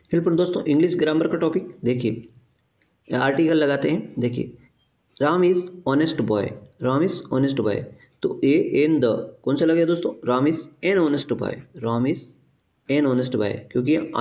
फिर दोस्तों English grammar का टॉपिक देखिए, आर्टिकल लगाते हैं। देखिए, Ram is honest boy, Ram is honest boy, तो ए एन द कौन सा लगेगा दोस्तों, Ram is an honest boy, Ram is an honest boy, क्योंकि